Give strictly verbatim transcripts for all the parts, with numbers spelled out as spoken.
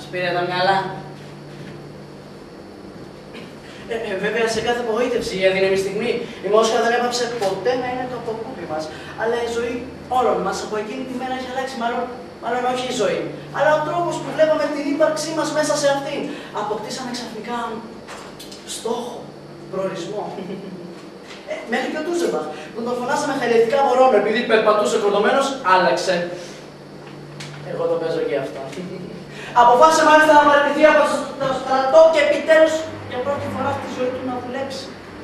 Σας πήρε τα μυαλά. Ε, ε, βέβαια, σε κάθε απογοήτευση η αδύναμη στιγμή, η Μόσχα δεν έπαψε ποτέ να είναι το αποκούπι μας. Αλλά η ζωή όλων μας από εκείνη τη μέρα έχει αλλάξει. Μάλλον, μάλλον όχι η ζωή, αλλά ο τρόπος που βλέπαμε την ύπαρξή μας μέσα σε αυτήν. Αποκτήσαμε ξαφνικά στόχο, προορισμό. Ε, μέχρι και ο Τούζεμπαχ, που τον φωνάσαμε χαϊδευτικά μωρόνο επειδή περπατούσε κορδωμένος, άλλαξε. Εγώ το παίζω και αυτό. Αποφάσισε μάλιστα να παραιτηθεί από το στρατό και επιτέλους για πρώτη φορά στη ζωή του να δουλέψει.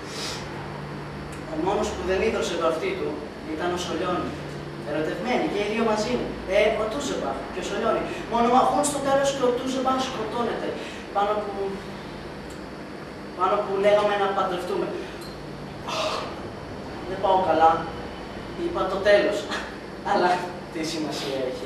Ο μόνος που δεν ίδρωσε το αυτί του ήταν ο Σολιώνη. Ερωτευμένοι και οι δύο μαζί μου. Ε, ο Τούζεμπαχ και ο Σολιώνη. Μονομαχούν στο τέλος και ο Τούζεμπαχ σκοτώνεται. Πάνω που. πάνω που λέγαμε να παντρευτούμε. Δεν πάω καλά. Είπα το τέλος. Αλλά τι σημασία έχει.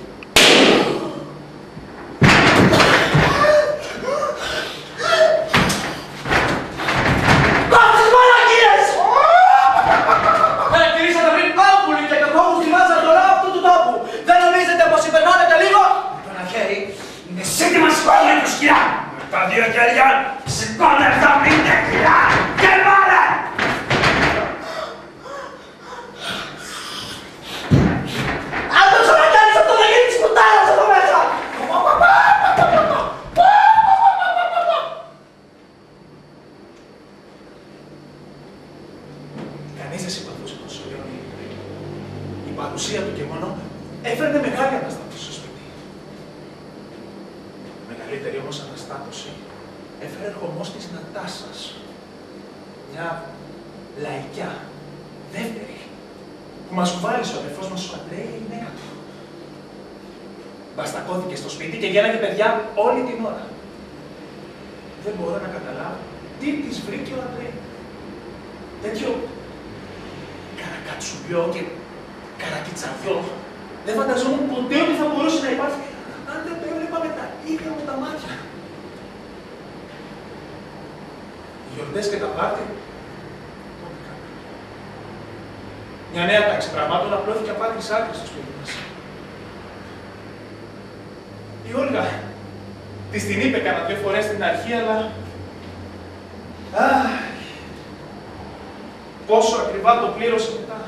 Κόψεις μαλακίες! Χαρακτηρίσατε πριν άμπουλοι και κακόμους τη μάζα τώρα αυτού του τόπου. Δεν νομίζετε πως υπερβάλλετε λίγο? Το ένα χέρι είναι σύντομα σηκώνε του σκιά. Με τα δύο χέρια σηκώνε εβδομήντα κιλά και βάλε! Αν το ξανακάνεις αυτό θα γίνει της πουτάνας εδώ μέσα! Κανείς δεν συμπαθούσε τον Σολιώνη. Η παρουσία του και μόνο έφερνε μεγάλη αναστάτωση στο σπίτι. Μεγαλύτερη όμως αναστάτωση έφερε ερχομός της Νατάσας. Μια λαϊκιά, δεύτερη, που μας κουβάλισε ο αδερφός μας ο Αντρέη η γυναίκα του. Μπαστακώθηκε στο σπίτι και γέλαγε παιδιά όλη την ώρα. Δεν μπορώ να καταλάβω τι της βρήκε ο Αντρέη. Τέτοιο καρακατσουλιό και καρακιτσαδιό δεν φανταζόμουν ποτέ ότι θα μπορούσε να υπάρχει αν δεν το έβλεπα με τα ίδια μου τα μάτια. Οι γιορτές και τα πάρτι, τότε κάπου. Μια νέα τάξη πραγμάτων απλώθηκε από άκρη σ' άκρη στο σπίτι μας. Η Όλγα της την είπε κανένα δύο φορές στην αρχή, αλλά... Αχ, πόσο ακριβά το πλήρωσε μετά.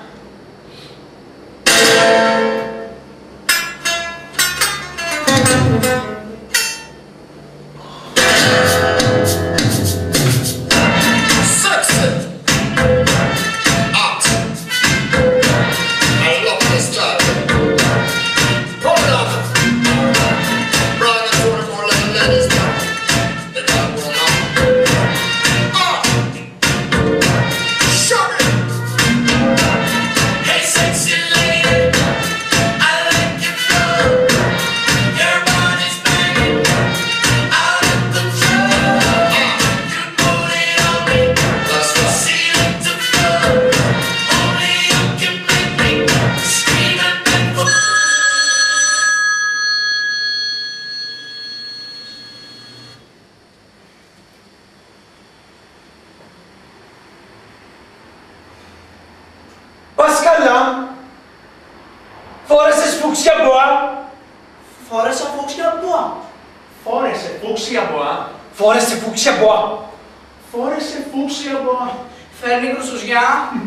Φόρεσες φούξια μποά. Φόρεσα φούξια μποά. Φόρεσε φούξια μποά. Φόρεσε φούξια μποά. Φόρεσε φούξια μποά. Φέρνει κρουσουζιά.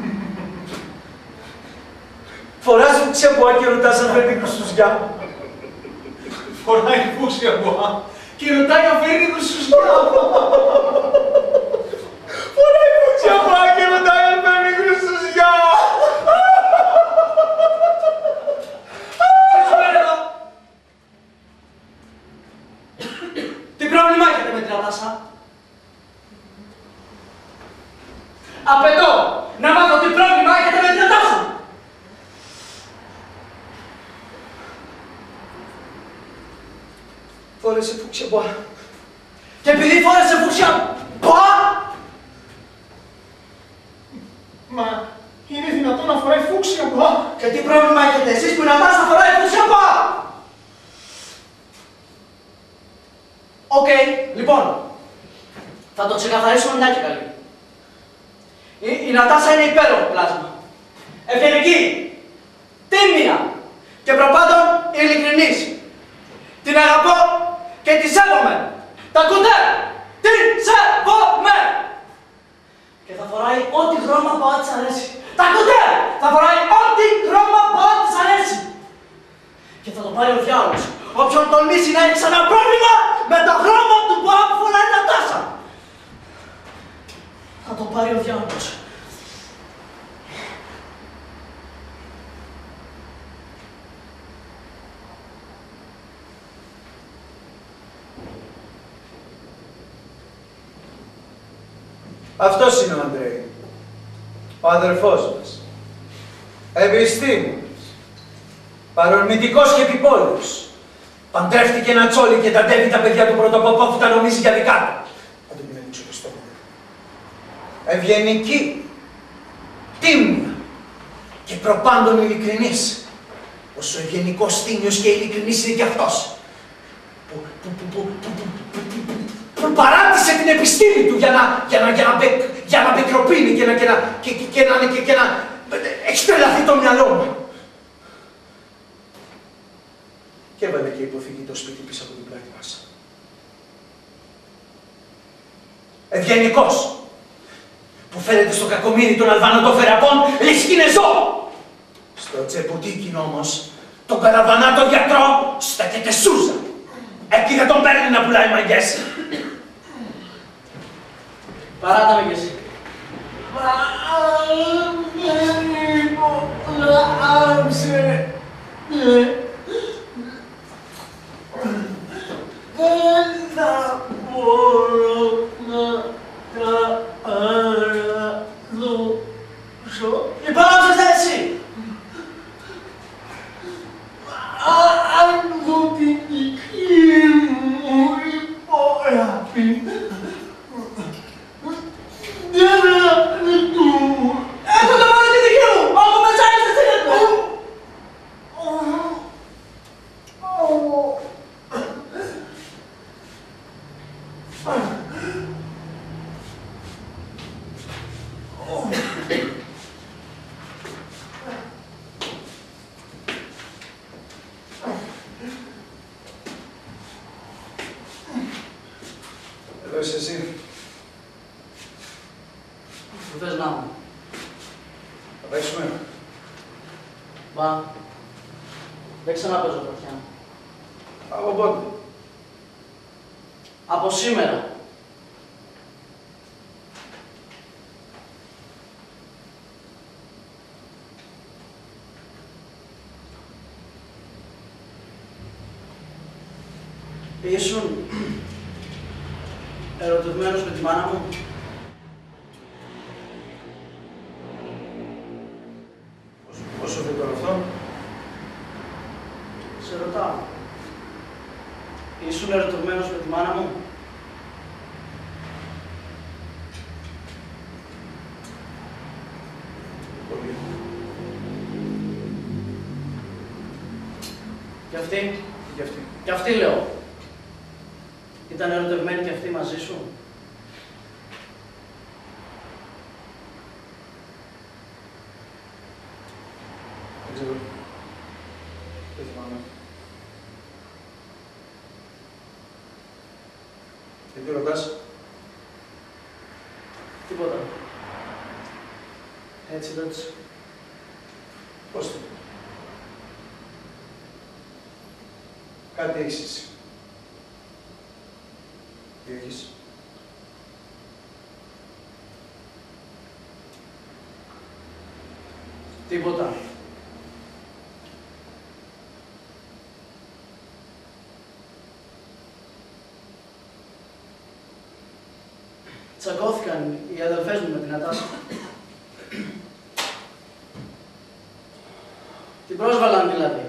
Φοράς φούξια μποά και ρωτάς αν φέρνει κρουσουζιά. Φοράει φούξια μποά και ρωτάει αν φέρνει κρουσουζιά. Φοράει φούξια μποά και ρωτάει αν φέρνει κρουσουζιά. Τι πρόβλημα έχετε με την Νατάσα? Απαιτώ να μάθω τι πρόβλημα έχετε με την Νατάσα! Φόρεσε φούξια μποά. Και επειδή φόρεσε φούξια μποά! Μα είναι δυνατόν να φοράει φούξια μποά? Και τι πρόβλημα έχετε εσείς που η Νατάσα φοράει φούξια μποά! Οκ, okay, λοιπόν, θα το ξεκαθαρίσουμε μια και καλή. Η, η Νατάσα είναι υπέροχο πλάσμα. Ευγενική, τίμια και προπάντων ειλικρινής. Την αγαπώ Και τη σέβομαι! Τα ακούτε! Τη σέβομαι! Και θα φοράει ό,τι χρώμα πάω της αρέσει. Τα ακούτε! Θα φοράει ό,τι χρώμα πάω της αρέσει. Και θα το πάρει ο διάολος. Όποιον τολμήσει να έχει ξανά πρόβλημα με το χρώμα του πάω που φοράει η Νατάσα. Θα το πάρει ο διάολος. Αυτός είναι ο Αντρέη, ο αδερφός μας, επιστήμονας, παρορμητικός και επιπόλαιος. Παντρεύτηκε ένα τσόλι και ταντεύει τα παιδιά του πρωτοποπό που τα νομίζει για δικά του. Θα τον μιλήσω το στόμα. Ευγενική, τίμια και προπάντων ειλικρινής. Όσο ευγενικός, τίμιος και ειλικρινής είναι και αυτός. Που, που, που, που, που, που, που, που, που παράτησε την επιστήμη του για να, για να, για να, μπε, για να μπεκροπίνει και να, και να, και, και, και να, και, και να έχει τρελαθεί το μυαλό μου. Και έβαλε και υποφυγή το σπίτι πίσω από την πλάτη μας. Ευγενικός, που φέρεται στο κακομοίρι των Αλβανών των Φεραπών, λες κι είναι ζώο. Στο τσεπουτίκιν όμως, τον καραβανάτο γιατρό στέκεται σούζα. Εκεί δεν τον παίρνει να πουλάει μαγκές. Παράτα με κι εσύ. Δεν θα μπορώ να παραδώσω. Υπάγραψες έτσι! Αν δω την δική μου υπογραφή, δεν θα λειτουργούν. Έχω το μόνο τη δική μου! Όπου μέσα είσαι στην έντο! Εδώ είσαι εσύ. Που θες να μου. Θα παίξουμε. Μπα. Δεν ξαναπέζω πρωτιά. Από πότε. Από σήμερα. Ήσουν ερωτευμένος με τη μάνα μου. Πόσο δεν τώρα αυτό. Σε ρωτάω. Ήσουν ερωτευμένος με τη μάνα μου. Πολύ. Και αυτή. Τι κι αυτή. Και αυτή λέω. Ήταν ερωτευμένη και αυτή μαζί σου. Δεν ξέρω. Δεν θυμάμαι. Γιατί ρωτάς. Τίποτα. Έτσι ρώτησε. Πώς το. Κάτι έχεις εσύ. Τι έχεις. Τίποτα. Τσακώθηκαν οι αδελφές μου με την Νατάσα. Την πρόσβαλαν δηλαδή.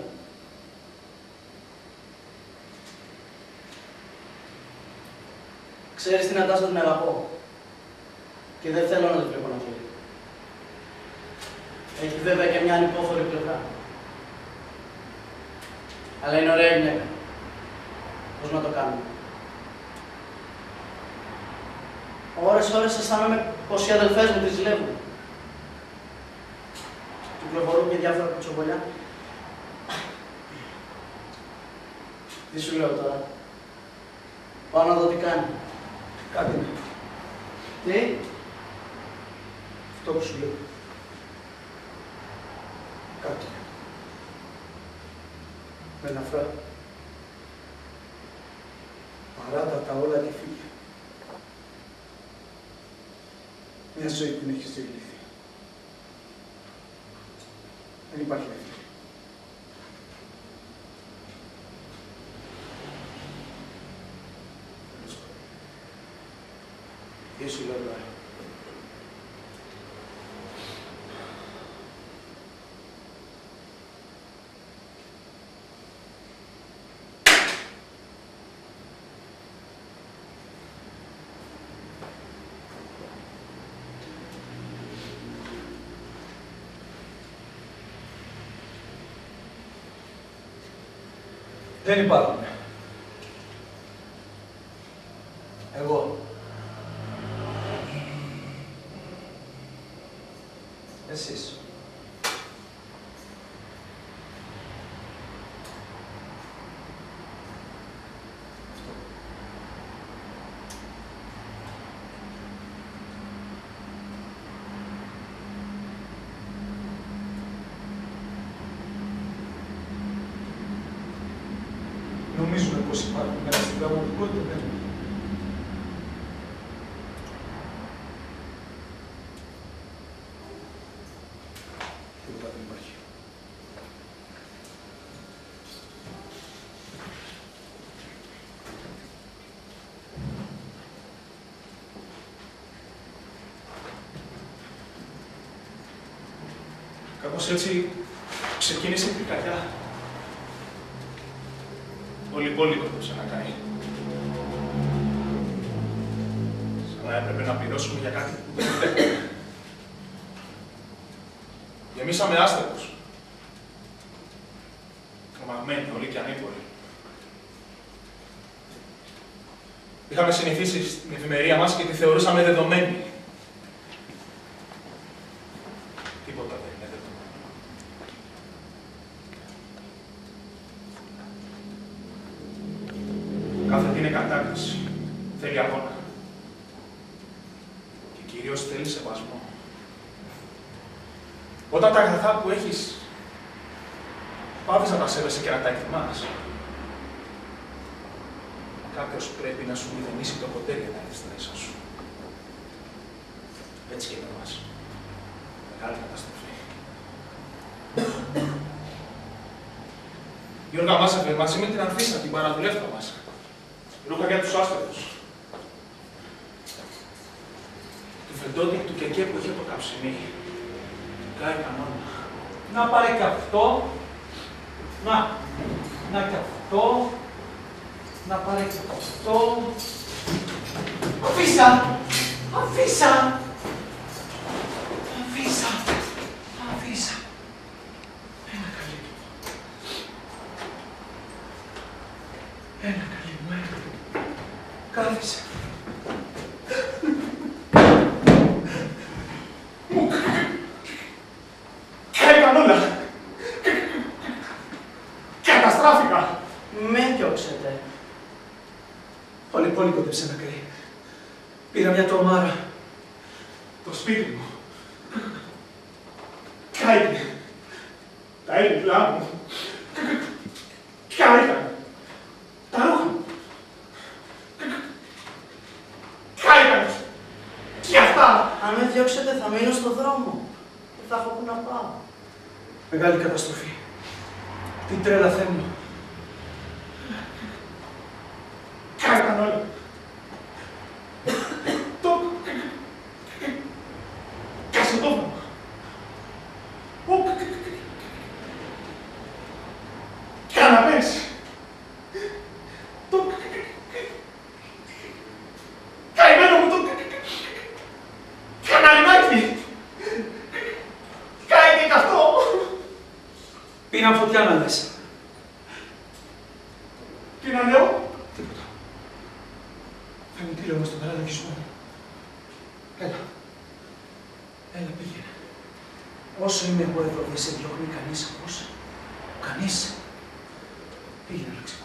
Ξέρεις την Νατάσα την αγαπώ. Και δεν θέλω να την βλέπω να φύγει. Έχει βέβαια και μια ανυπόφορη πλευρά. Αλλά είναι ωραία γυναίκα. Πώς να το κάνουμε. Ώρες ώρες αισθάνομαι πως οι αδελφές μου τη ζηλεύουν. Κυκλοφορούν και διάφορα κουτσομπολιά. Τι σου λέω τώρα. Πάω να δω τι κάνει. Κάτι είναι. Τι? Αυτό που σου λέω. Κάτι. Με ένα φρά. Παράτα τα όλα και φύγε. Μια ζωή που την έχεις διελυθεί. Δεν υπάρχει δεύτερη. Τι σου λέω τώρα. Δεν υπάρχουν. Εγώ. Εσείς. Νομίζουμε πως υπάρχουν μέσα στην πραγματικότητα, δεν είναι. Τίποτα δεν υπάρχει. Κάπως έτσι ξεκίνησε η πυρκαγιά. Όλη η πόλη κοντούσε να καεί. Σαν να έπρεπε να πληρώσουμε για κάτι που δεν φταίμε. Γεμίσαμε άστεγους. Τρομαγμένοι όλοι και ανήποροι. Είχαμε συνηθίσει στην εφημερία μας και τη θεωρούσαμε δεδομένη. Τίποτα δεν είναι δεδομένο. Κάθε τι είναι κατάκριση. Θέλει αγώνα. Και κυρίως θέλει σεβασμό. Όταν τα αγαθά που έχεις πάβεις να τα σέβεσαι και να τα εκτιμάς, κάποιος πρέπει να σου μηδενίσει το ποτέ για να έρθει στα ίσα σου. Έτσι και με εμάς. Μεγάλη καταστροφή. Η Γιώργα μας έφερε μαζί με την Ανθίσα, την παραδουλεύτα μας. Ρούχα για τους άστεγους. Του φεντόνι του κεκέ που είχε το καψιμί. Κάει κανόνα. Να πάρε και αυτό. Να. Να και αυτό. Να πάρε και αυτό. Αφήσα! Αφήσα! Αφήσα! Αφήσα! Ένα καλή του. Ένα καλή μου, ένα. Κάθισε. Έκανα όλα. Καταστράφηκα. Με διώξετε. Όλη η πόλη κόντεψε να καεί. Πήρα μια τρομάρα. Το σπίτι μου. Κάηκε. Τα έλειπλά μου. Κάηκαν. Τα ρούχα μου. Κάηκαν. Και αυτά. Αν με διώξετε θα μείνω στο δρόμο. Δεν θα έχω που να πάω. Μεγάλη καταστροφή. Τι τρέλα θέλω. Κάηκαν όλα. Το... Κασετόφωνο. Καναπές. Το... Καημένο μου το... Καναλιμάκι. Κάηκε και αυτό. Πήραν φωτιά να λες. Τι να λέω. Τίποτα. Φέρνει τήλωμα στον παραλογισμό. Έλα. Έλα, πήγαινε. Όσο είμαι εγώ εδώ δεν σε διώχνει κανείς από όσα. Κανείς. Πήγαινε να ξυπνήσεις.